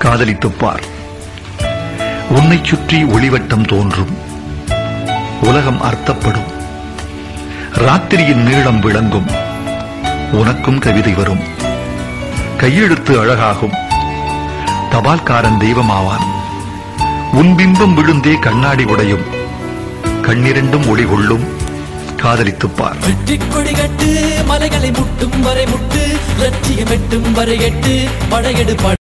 காதலித்துப் பார். உன்னைச் சுற்றி ஒளிவட்டம் தோன்றும், உலகம் அர்த்தப்படும், ராத்திரியின் நீளம் விளங்கும், உனக்கும் கவிதை வரும், கையெழுத்து அழகாகும், தபால்காரன் தெய்வமாவான், உன் பிம்பம் விழுந்தே கண்ணாடி உடையும், கண்ணிரண்டும் ஒளி கொள்ளும், காதலித்துப் பார். கொடி கட்டு மலைகளை முட்டும் வரை முட்டு, லட்சியம் எட்டும் வரை எட்டு, படையெடு